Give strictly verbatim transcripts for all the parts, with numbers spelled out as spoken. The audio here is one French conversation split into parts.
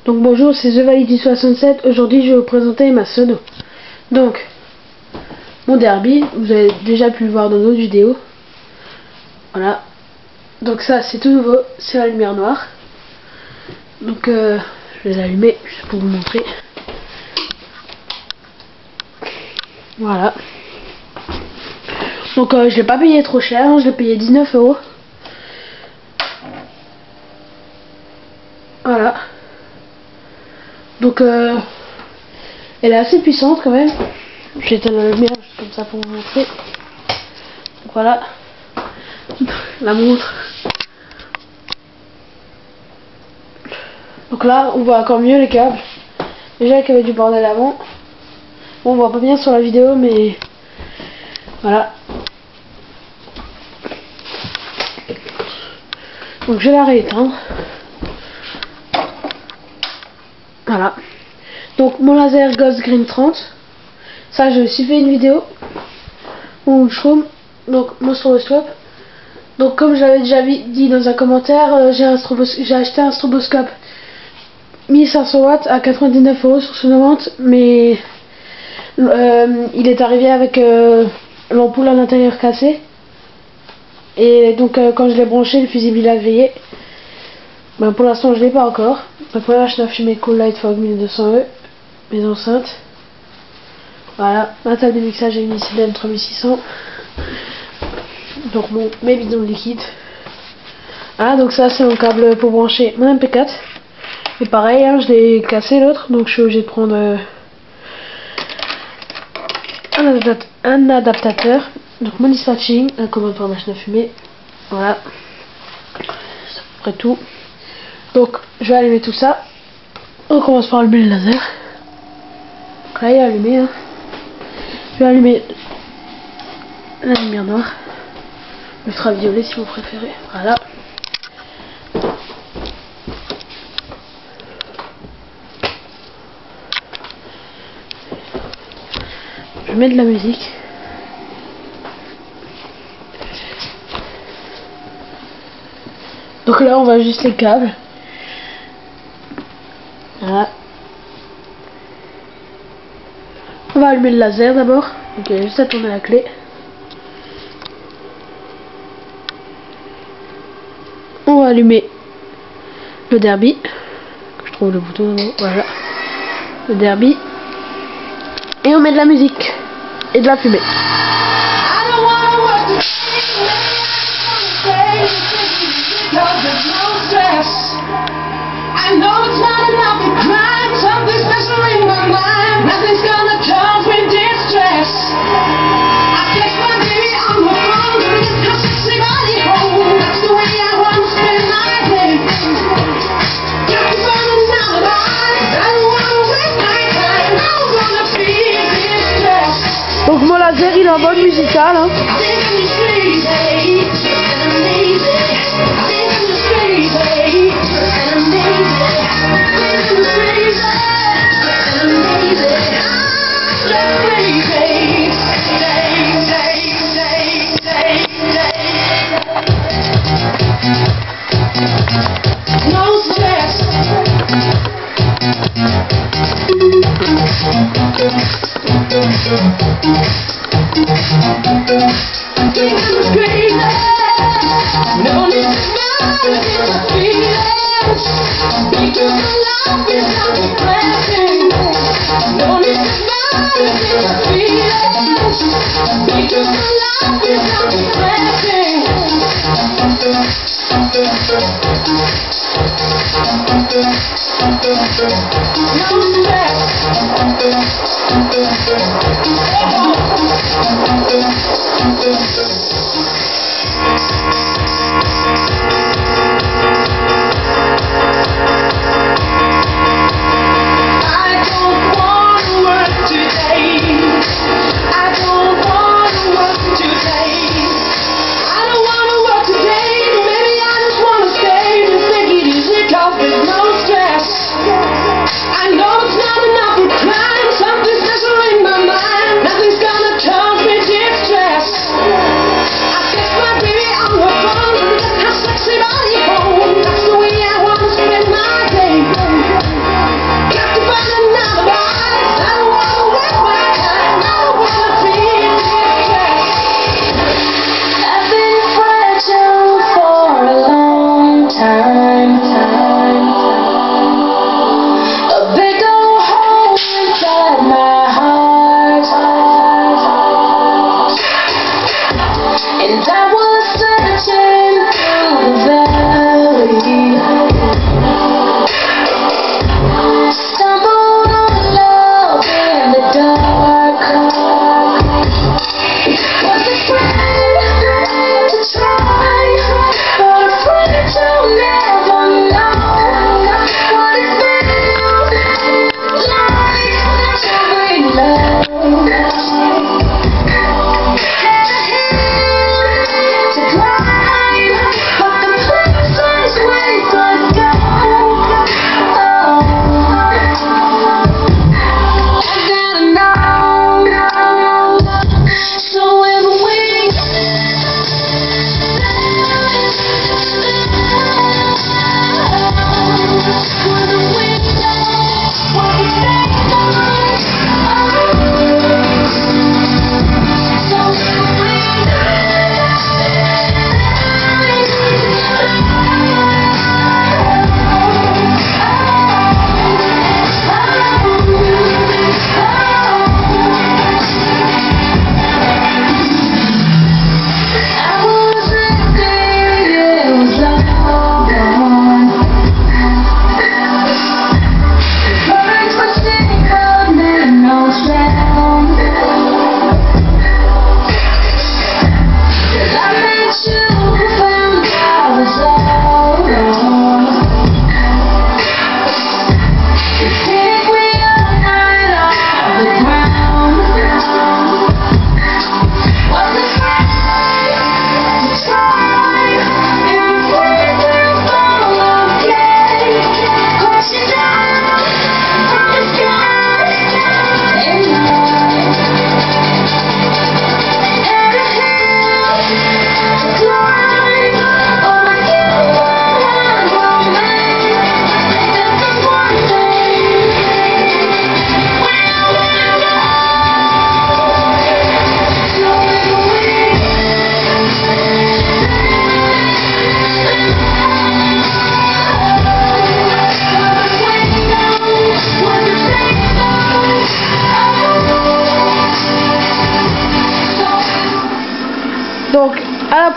Donc bonjour, c'est The Validi soixante-sept. Aujourd'hui, je vais vous présenter ma sono. Donc, mon derby, vous avez déjà pu le voir dans d'autres vidéos. Voilà. Donc ça, c'est tout nouveau, c'est la lumière noire. Donc, euh, je vais l'allumer juste pour vous montrer. Voilà. Donc, euh, je l'ai pas payé trop cher, hein, je l'ai payé dix-neuf euros. Voilà. Donc, euh, elle est assez puissante quand même. Je vais éteindre la lumière juste comme ça pour vous montrer. Donc, voilà. La montre. Donc là, on voit encore mieux les câbles. Déjà qu'il y avait du bordel avant. Bon, on voit pas bien sur la vidéo, mais voilà. Donc je vais la rééteindre. Voilà. Donc mon laser Ghost Green trente. Ça, j'ai aussi fait une vidéo. Mon shroom. Donc mon stroboscope. Donc comme je l'avais déjà dit dans un commentaire, euh, j'ai un strobos j'ai acheté un stroboscope mille cinq cents watts à quatre-vingt-dix-neuf euros sur Sonovente, mais euh, il est arrivé avec euh, l'ampoule à l'intérieur cassée. Et donc euh, quand je l'ai branché, le fusible il a veillé. Ben, pour l'instant je l'ai pas encore. La première machine à fumer Cool Light Fog mille deux cents E, mes enceintes. Voilà, ma table de mixage est une I C D M trois mille six cents. Donc mon, mes bidons de liquide. Ah, donc ça c'est un câble pour brancher mon M P quatre. Et pareil, hein, je l'ai cassé l'autre, donc je suis obligé de prendre euh, un, adaptat un adaptateur. Donc mon dispatching, un commande pour la machine à fumer. Voilà, c'est à peu près tout. Donc je vais allumer tout ça. On commence par allumer le laser. Donc là il est allumé. Hein. Je vais allumer la lumière noire. Ultraviolet si vous préférez. Voilà. Je mets de la musique. Donc là on va ajuster les câbles. Voilà. On va allumer le laser d'abord. Donc il y a juste à tourner la clé. On va allumer le derby. Je trouve le bouton. Voilà. Le derby. Et on met de la musique. Et de la fumée. Donc mon laser il est en mode musical hein. Nothing's gonna cause me distress. I guess my baby, I'm a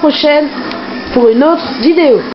prochaine pour une autre vidéo.